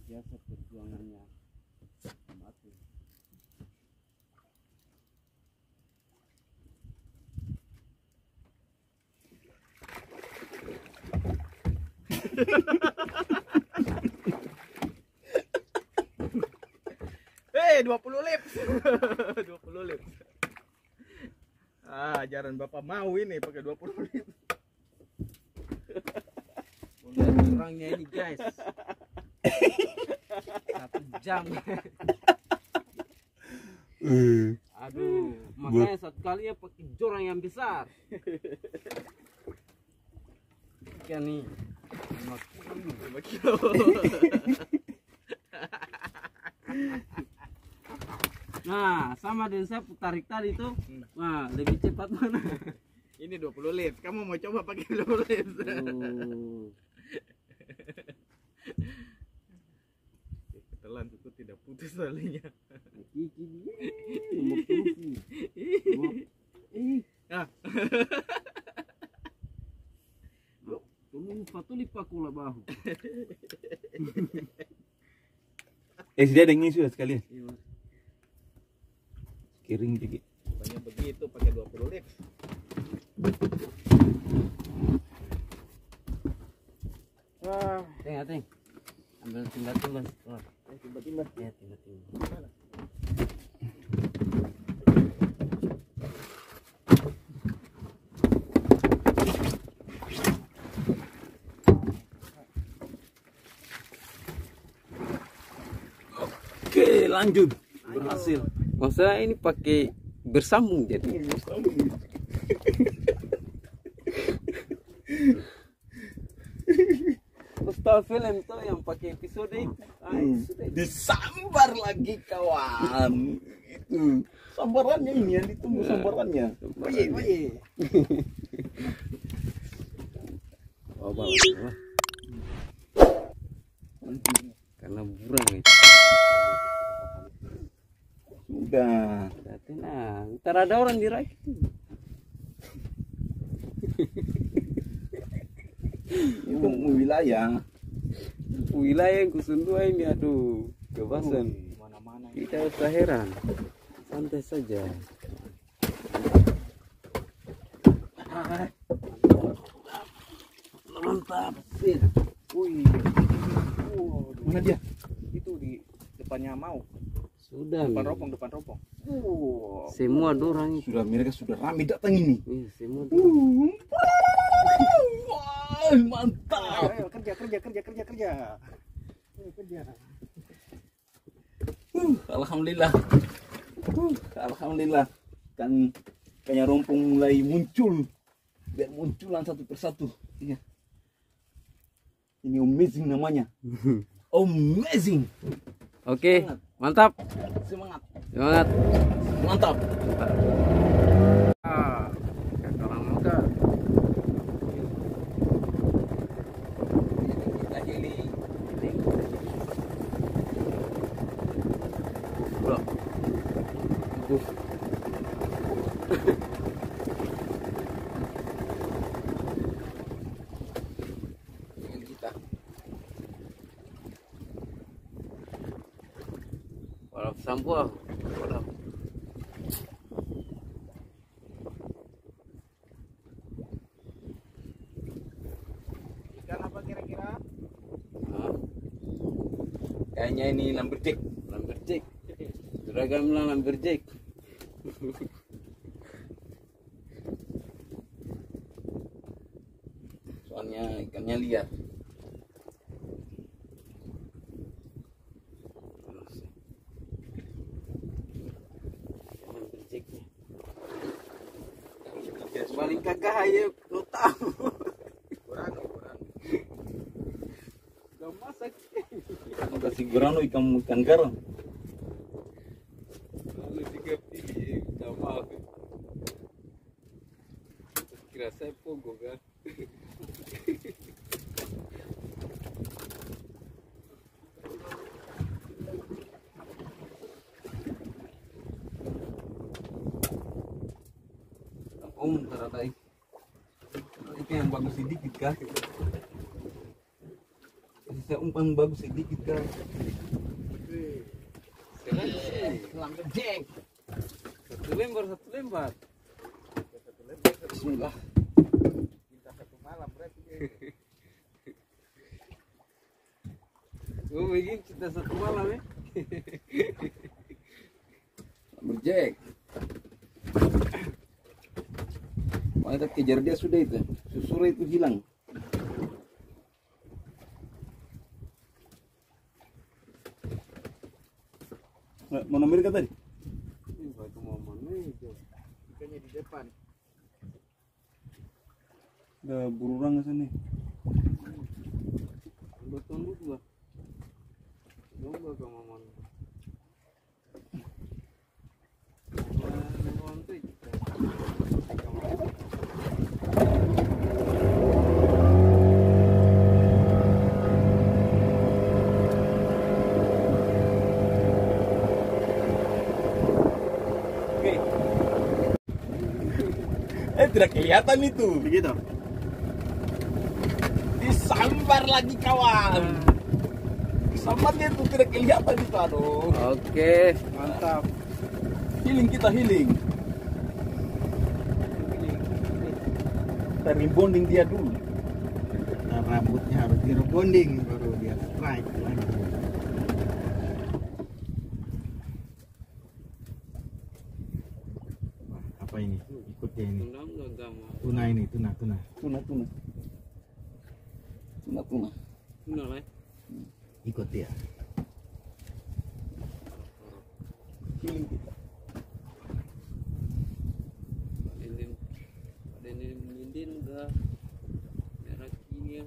biasa perjuangannya mati. Hei, 20 lip. 20 lip. Ah, ajaran Bapak mau ini pakai 20 lip. Lihat orangnya ini guys. 1 jam. Aduh, makanya satu kali ya pakai jorang yang besar. Ikan nih 5 kilo. Nah, sama dengan saya tarik tadi tuh. Nah, lebih cepat mana? Ini 20 lip. Kamu mau coba pakai 20 lip? Ketelan itu tidak putus talinya. Nah, Patuli pakula bahu. Dia ada ngisi sekalian. Kiring dikit. pokoknya begitu pakai 20 lip. Teng. Ambil timba-timba. Tiba-tiba Ya, timba-timba. Oke, lanjut. Berhasil. Maksudnya ini pakai bersambung jadi. Tahu film tuh yang pakai episode itu. Disambar lagi kawan. Itu sambarannya ini yang ditunggu sambarannya. Oye. Bawa. Karena burang itu. Sudah. Berarti nah, ntar ada orang diraih. Itu wilayah. Wilayah Kusundua ini aduh kebasan. Mana-mana. Tidak usah heran, santai saja. Mantap. Wih. Mana dia? Itu di depannya mau. Sudah. Depan ropong. Semua dorang itu. Mereka sudah ramai datang ini. Semua dorang. Wah, mantap. Ayo kerja. Alhamdulillah. Alhamdulillah. Kan kayaknya rompong mulai muncul. Biar munculan satu persatu. Iya. Ini amazing namanya. Amazing. Oke, mantap. Semangat. Mantap. Mantap. Kata orang muda. Walau sampo, walau. Ikan apa kira-kira? Kayaknya ini lumberjack. Seragam bilang lumberjack. Soalnya ikannya liar. Paling kagak aja lo tahu. Kurang. Gak masak. Kasih gerano ikan garang. Lalu tiga piye gak mau. Kira saya pogo kan. Teratai. Itu yang bagus sedikit kah? Saya umpan bagus sedikit kan. Lumberjack. Satu lembar, satu lembar. Bismillah. Minta satu malam berarti. Oh, begini kita satu malam ya. Lumberjack. Mau kita kejar dia sudah itu. Susur itu hilang. Mana mereka tadi? Ini batu mana itu? Ikannya di depan. Ada burung sana. Batu dulu lah. Domba ke mana? Tidak kelihatan itu. Begitu. Disambar lagi kawan. Sambarnya itu tidak kelihatan itu, aduh. Oke, mantap. Healing kita healing. Kita rebonding dia dulu. Nah, rambutnya harus di rebonding baru dia strike lagi. Wah, apa ini? Ikut dia ini. Undang agama. Tuna ini, tuna. Tuna. Undang lah. Ikut dia. Healing kita. Lindin udah merah kini ya.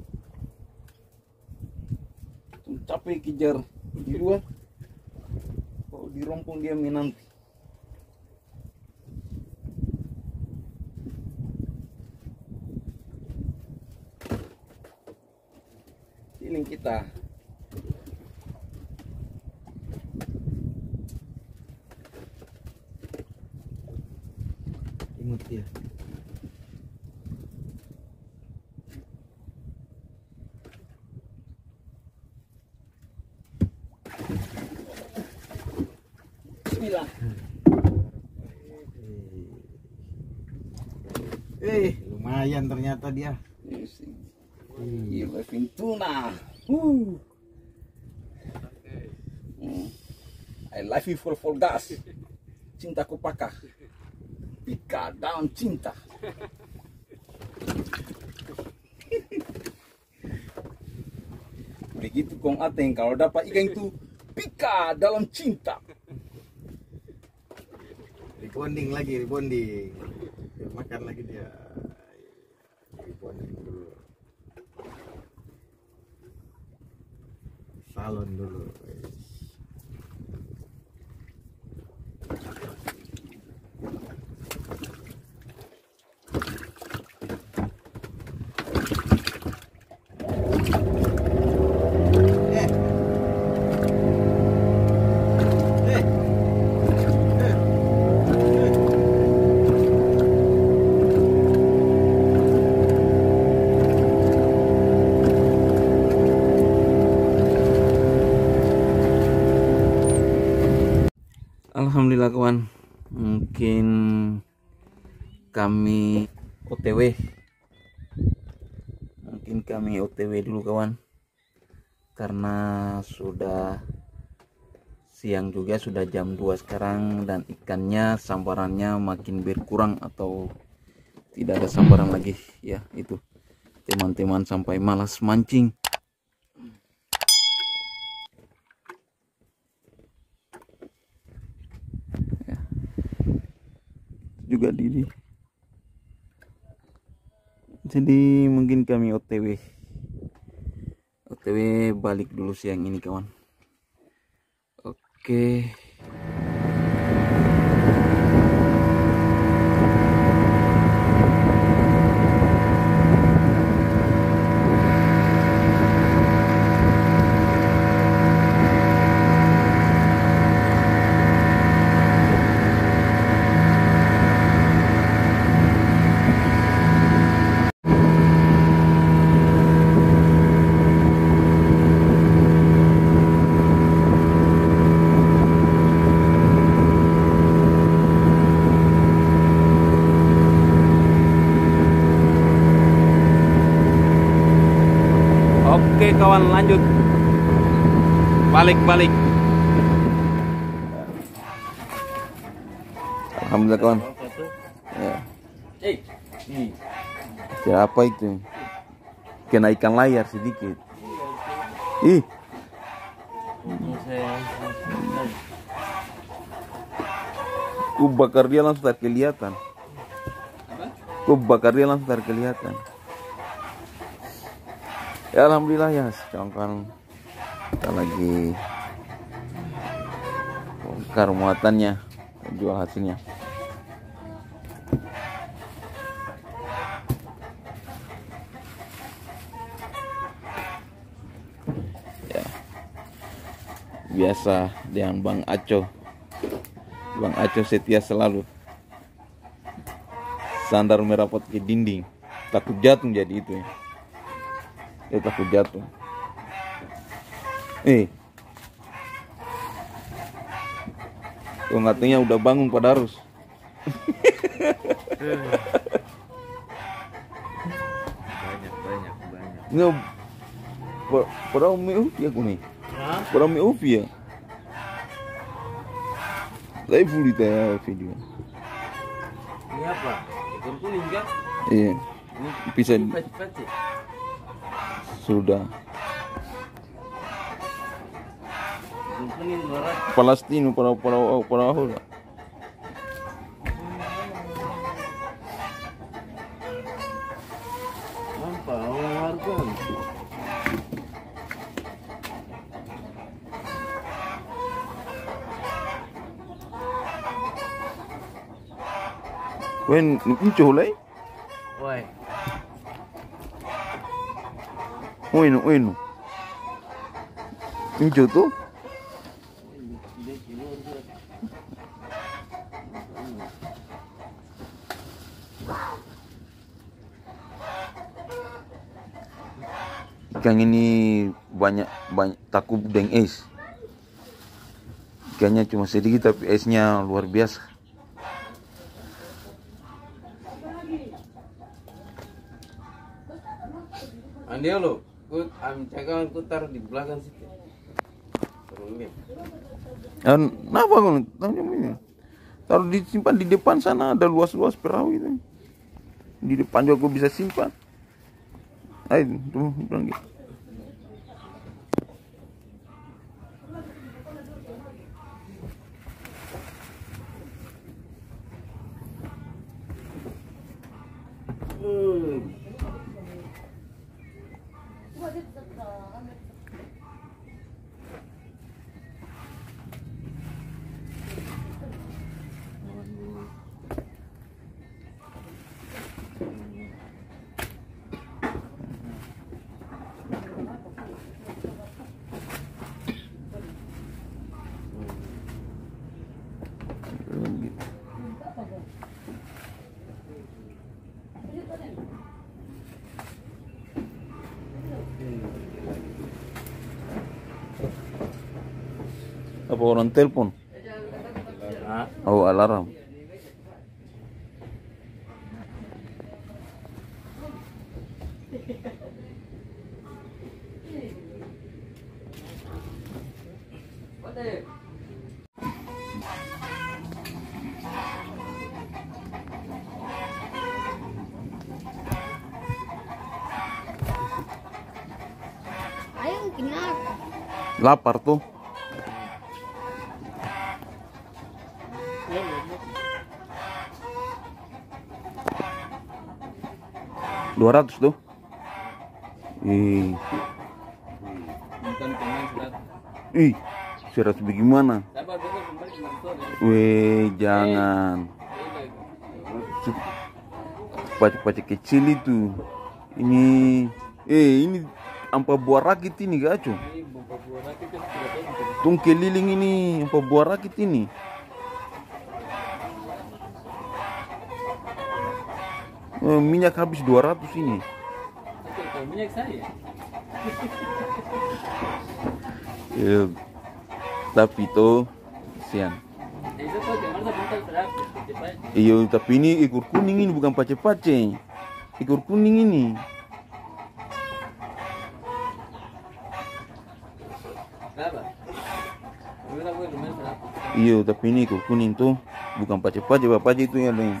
Capek kejar di luar. Kalau dirompong dia menanti. Healing kita. Imut dia. Bismillah. Lumayan ternyata dia. Living tuna. I love you for gas. Cintaku pakah. Pika dalam cinta. Begitu Kong Ateng kalau dapat ikan itu pika dalam cinta. Rebonding lagi, rebonding. Makan lagi dia. Rebonding dulu. Salon dulu. Alhamdulillah kawan, mungkin kami OTW dulu kawan, karena sudah siang juga, sudah jam 2 sekarang, dan ikannya sambarannya makin berkurang atau tidak ada sambaran lagi ya. Itu teman-teman sampai malas mancing. Juga Didi. Jadi mungkin kami OTW balik dulu siang ini kawan. Oke. kawan, lanjut. Balik. Alhamdulillah kawan. Ya. Siapa itu? Kena ikan layar sedikit. Ih. Bakar dia langsung terkelihatan. Bakar dia langsung terkelihatan. Ya alhamdulillah ya, kawan-kawan. Kita lagi bongkar muatannya, jual hasilnya. Ya. Biasa dengan Bang Aco. Bang Aco setia selalu. Sandar merapat ke dinding, takut jatuh jadi itu ya. Dia takut jatuh. Tuh katanya udah bangun pada harus. Banyak. Nggak, pada umi ufi aku nih. Pada umi ufi ya. Saya full teh video. Ini apa? Ikan kuning kan? Iya. Ini Bisa cepat sih. sudah. Ikan kuning 200. Palestino para ahol. Apa? Harga. Wen inco lai. Woi. Wenu. Inco tuh. Ikan ini banyak takut dengan es. Ikannya cuma sedikit tapi esnya luar biasa. Andi lo, jangan ku taruh di belakang situ. Kenapa kau taruh disimpan di depan sana, ada luas-luas perahu itu. Di depan juga aku bisa simpan. Ayo, tuh bilang gitu. Apa orang telepon? Oh, alarm. Ayo kenapa? Lapar tuh. $200 tuh. Bukan pemain 100 bagaimana? Sabar dulu kembali ke motor ya. Weh, jangan. Pacik-pacik kecil itu. Ini ampa buah rakit ini gacu. Ini bumpa buah rakit kan sudah tahu. Tung keliling ini ampa buah rakit ini. Minyak habis 200 ini. Itu kalau minyak saya. Tapi itu sian. Itu kok jangan bentar berapa? Iya, tapi ini ekor kuning ini bukan pace-pace. Ekor kuning ini. Berapa? Berapa gue lumayan berapa? Iya, tapi ini kok kuning tuh bukan pace-pace, pace itu ya deh.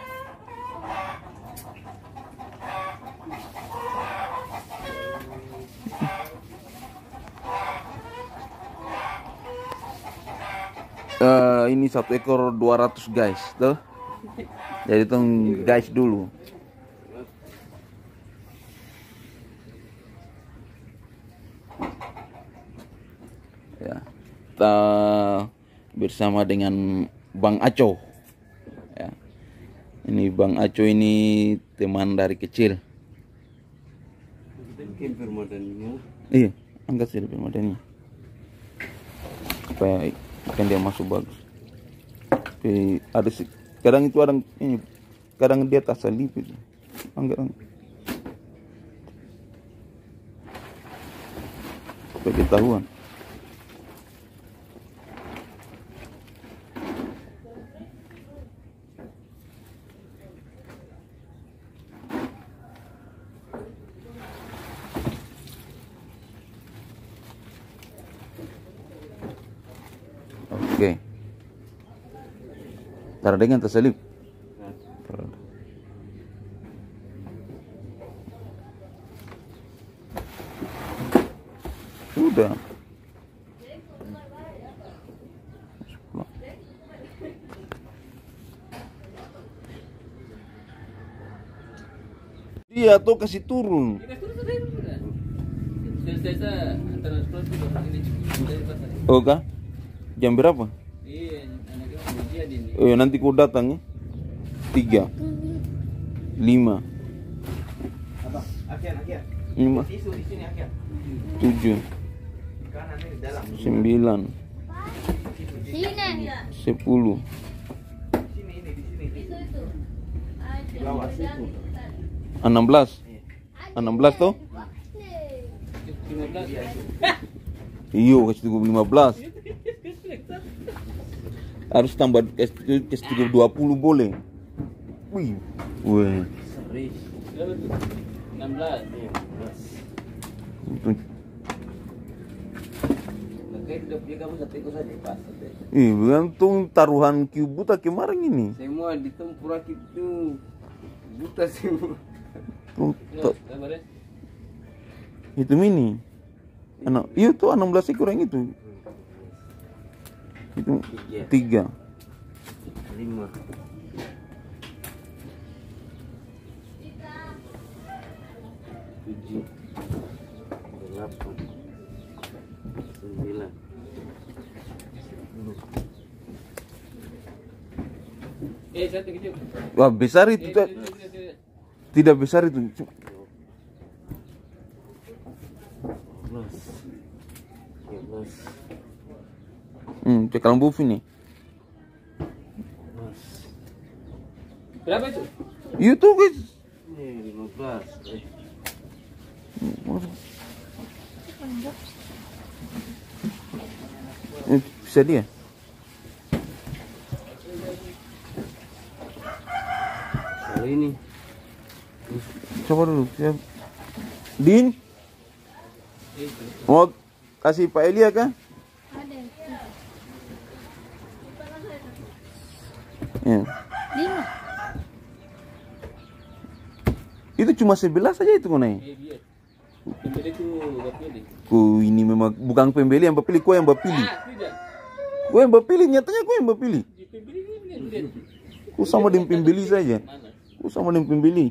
Ini satu ekor 200 guys, tuh. Jadi tuh guys dulu. Ya, kita bersama dengan Bang Aco. Ya. Ini Bang Aco ini teman dari kecil. Bikin permodannya. Iya, angkat sih permodannya. Supaya ikan dia masuk bagus. Tapi ada sih, kadang itu ada ini, kadang dia tak salip itu. Angkat. Supaya ketahuan. Oke. Taruh dengan terselip. Sudah. Dia tuh kasih turun. Oh kah? Jam berapa? Oh nanti kau datang ya? 3 5 5 7 9 10 16 toh? Iyo kasih 15. Harus tambah kasih 20 boleh. Wih. Wih. 16. Gantung taruhan buta kemarin ini. Semua ditempur itu buta semua. Itu mini. Iya tuh 16 ekor yang itu. Itu 3 5 7 8 9 satu kecil. Wah besar itu. Tidak besar itu. 13 cek kalau buff ini. Berapa itu? Itu guys. Ini 15. Bisa dia. Kalau ini. Coba dulu. Din. Mau kasih Pak Elia kah? Ya. 5. Itu cuma 11 saja itu konai. Pembeli itu pilih. Ini memang bukan pembeli yang pilih, kau yang pilih. Kau yang pilih, nyatanya kau yang pilih. Kau sama dengan pembeli saja. Kau sama dengan pembeli.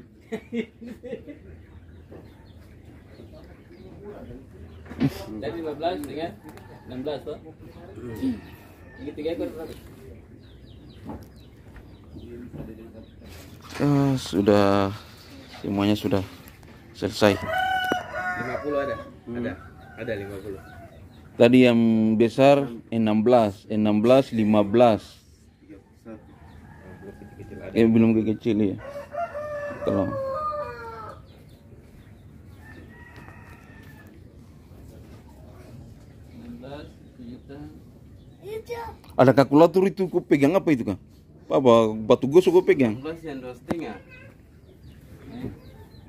Dari 15 dengan 16 toh. Ini 3 ekor berapa? Sudah semuanya sudah selesai. 50 ada? Ada 50. Tadi yang besar 16, 15. Belum kecil ya. Kalau ada kalkulator itu kau pegang apa itu kan? Apa batu gosok kau pegang? 16 yang 2,5.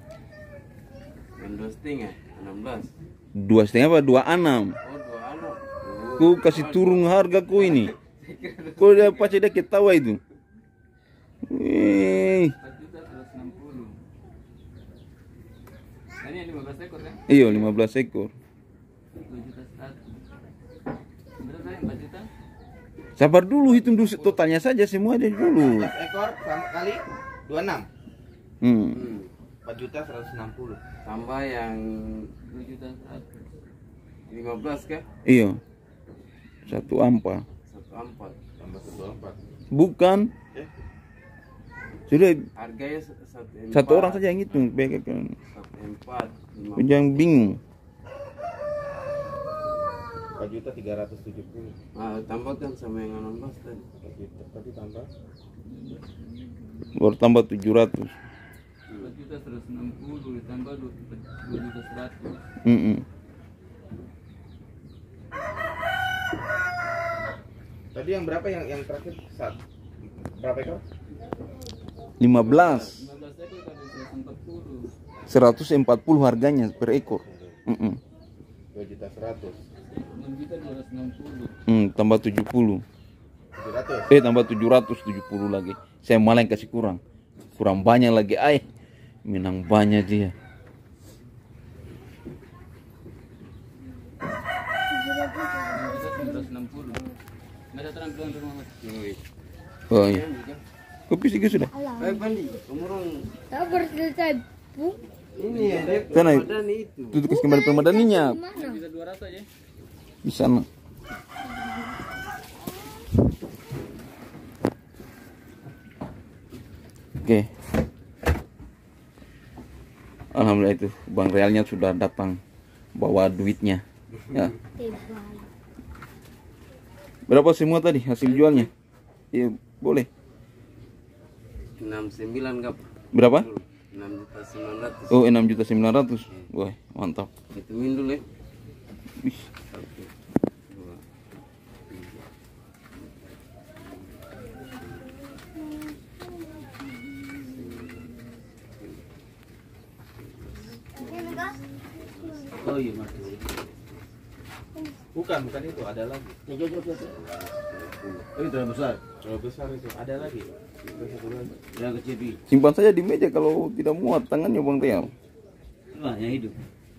Yang 2,5, 16. 2,5 apa 26? Oh, 26. Ku kasih turun hargaku ini. Kau dia pasti dia ketawa itu. 4.160.000. Ini yang 15 ekor kan? Iya 15 ekor. 2.100.000. Berapa yang 4 juta? Sabar dulu, hitung dulu totalnya saja semua deh dulu. 15 ekor sama kali 26. 4.160.000. Tambah yang 2.100.000. 15 kah? Iya. Satu ampa. 1/4. Tambah 1/4. Bukan. Sudah Harganya satu orang saja yang hitung. 1/4. Jangan bingung. 4.370.000. Tambahkan sama yang 16 tadi. Tadi tambah Baru tambah 700. 4.160.000 ditambah 2.100.000. Tadi yang berapa yang terakhir? Berapa ekor? 15. 15 ekor kan 140 harganya per ekor. 2.100.000. 6.260.000. Tambah 70. 700. Tambah 770 lagi. Saya malah yang kasih kurang. Kurang banyak lagi. Minang banyak dia. 760. Nggak ada terampilan rumah mas. Oh iya. Kopi sih sudah. Bandi, umurong Tak berselesai bu. ini ya, Dek. Sana Badan itu. tutup kembali permadaninya. Mana? Bisa 200 aja. Di sana. Oke. Alhamdulillah itu Bang Realnya sudah datang bawa duitnya. Ya. Tebal. Berapa semua tadi hasil jualnya? Iya, boleh. 69 kap. Berapa? 6.900.000. Oh, 6.900.000. Wah, mantap. Hitungin dulu ya. Wih. 1, 2, 3. Oh iya mas. Bukan itu, ada lagi. Oh itu besar. Kalau besar itu ada lagi. Yang kecil bi. Simpan saja di meja kalau tidak muat tangannya Bang Real. Wah yang hidup.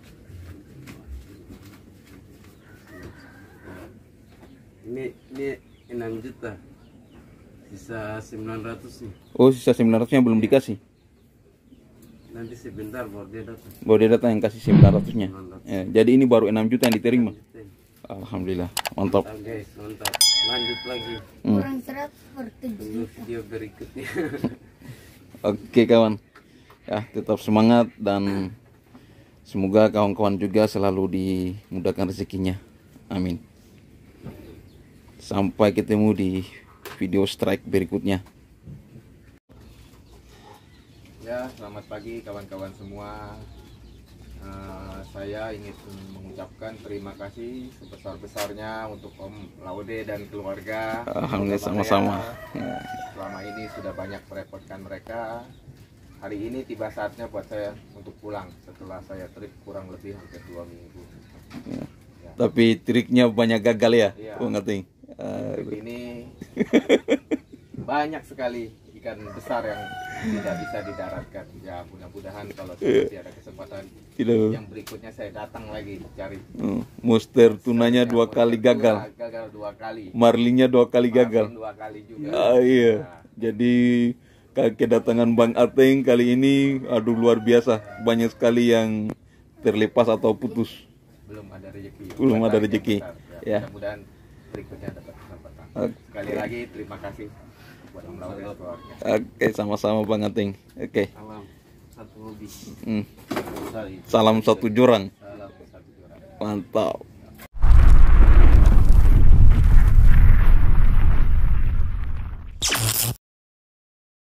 Ini 6 juta. Sisa 900 nih. Oh, sisa 900-nya belum dikasih. Nanti sebentar baru dia datang. Baru dia datang yang kasih 900-nya. Ya, jadi ini baru 6 juta yang diterima. Alhamdulillah, mantap. Mantap guys, mantap. Lanjut lagi. Kurang 100 per 7 Tunggu juta. video berikutnya. Oke kawan, ya tetap semangat dan semoga kawan-kawan juga selalu dimudahkan rezekinya. Amin. Sampai ketemu di video strike berikutnya. Ya, selamat pagi kawan-kawan semua. Saya ingin mengucapkan terima kasih sebesar-besarnya untuk Om Laude dan keluarga. Alhamdulillah Terutama sama-sama. saya, selama ini sudah banyak merepotkan mereka. Hari ini tiba saatnya buat saya untuk pulang setelah saya trip kurang lebih hampir 2 minggu. Ya. Tapi triknya banyak gagal ya, Iya. Bung Ating. Trip ini banyak sekali ikan besar yang tidak bisa didaratkan. Ya mudah-mudahan kalau nanti ada kesempatan Tidak. yang berikutnya saya datang lagi cari. Monster tunanya 2 kali gagal. Gagal 2 kali. Marlinnya 2 kali gagal. Marlin 2 kali juga. Iya. Nah, Jadi kedatangan Bang Ateng kali ini aduh luar biasa. Banyak sekali yang terlepas atau putus. belum ada rezeki. Belum Buat ada target rezeki. besar. Ya. Mudah-mudahan berikutnya dapat kesempatan. Oke. Sekali lagi terima kasih buat Om Laude dan keluarga. Oke, sama-sama Bang Ateng. Oke. Salam satu hobi. Hmm. Salam satu jurang. Salam satu juara. Mantap.